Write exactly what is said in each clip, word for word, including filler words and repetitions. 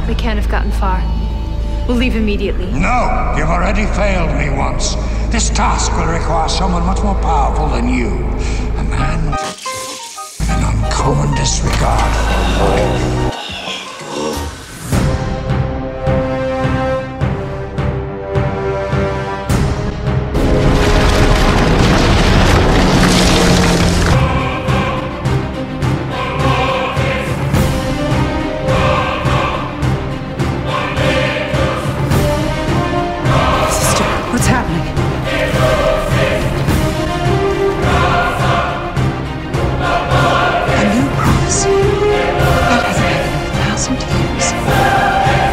They can't have gotten far. We'll leave immediately. No! You've already failed me once. This task will require someone much more powerful than you. A man with an uncommon disregard for life. What's happening? A new prophecy. That hasn't happened in a thousand years.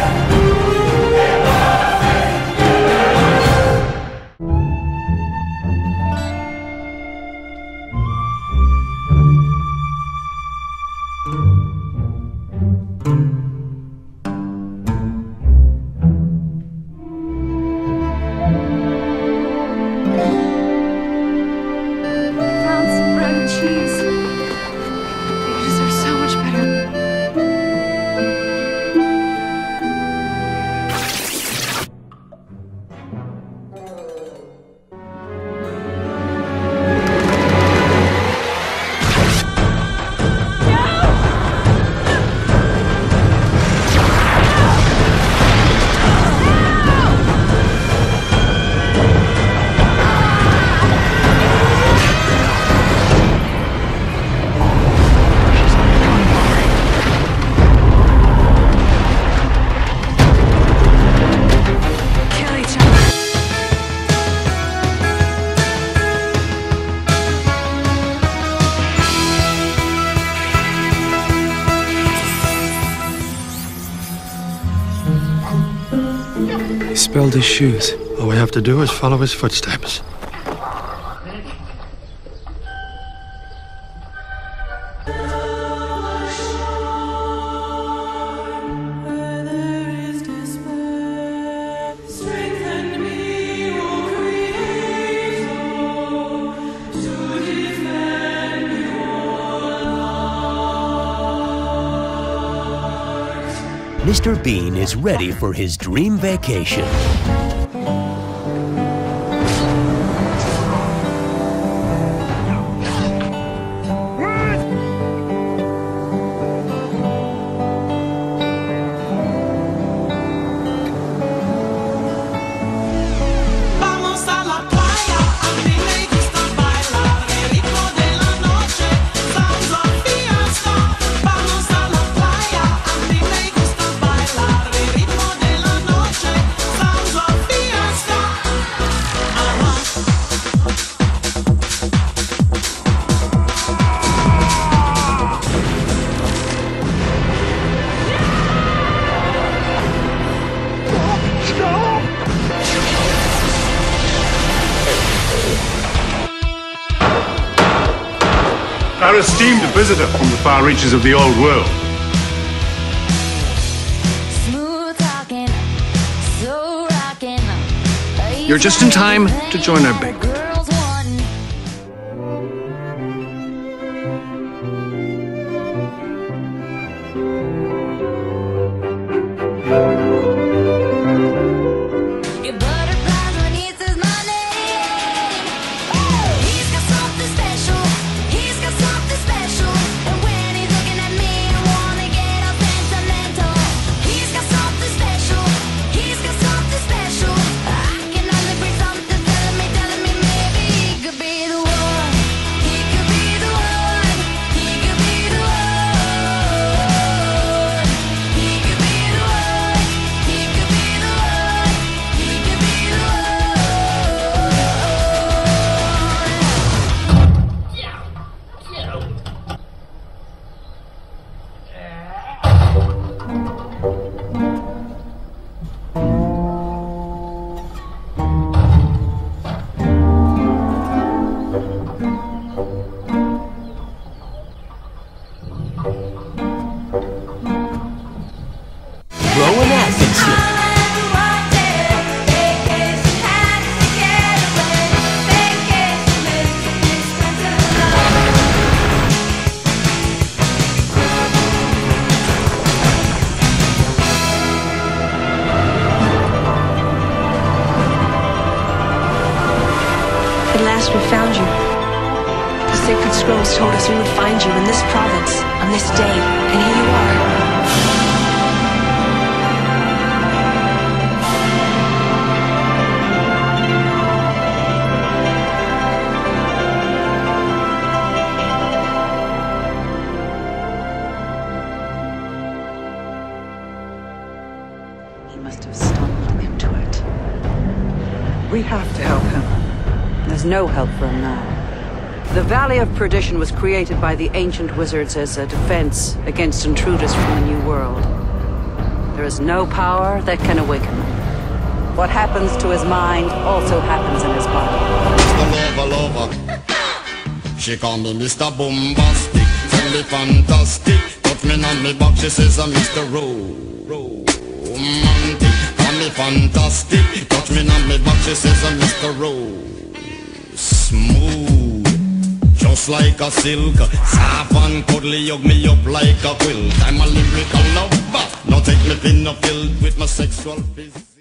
He spilled his shoes. All we have to do is follow his footsteps. Mister Bean is ready for his dream vacation. Our esteemed visitor from the far reaches of the old world. Smooth talking, so rocking. You're just in time to join our banquet. Girls wanting. Your butterflies when he says my name. He's got something special. He's got something special. And when he's looking at me, I wanna get all sentimental. He's got something special. He's got something special. I can only bring something telling me, telling me, me. Synopsis, we found you. The sacred scrolls told us we would find you in this province, on this day, and here you are. He must have stumbled into it. We have to help him. There's no help for him now. The Valley of Perdition was created by the ancient wizards as a defense against intruders from the New World. There is no power that can awaken them. What happens to his mind also happens in his body. Mister Lover Lover, she call me Mister Bombastic, tell me fantastic. Touch me on me back, she says I'm Mister Romantic. Call me fantastic, touch me on me back, she says I'm Mister Rose. Smooth, just like a silk, soft and cuddly, hug me up like a quilt. I'm a lyrical lover, now take me pin up filled with my sexual physics.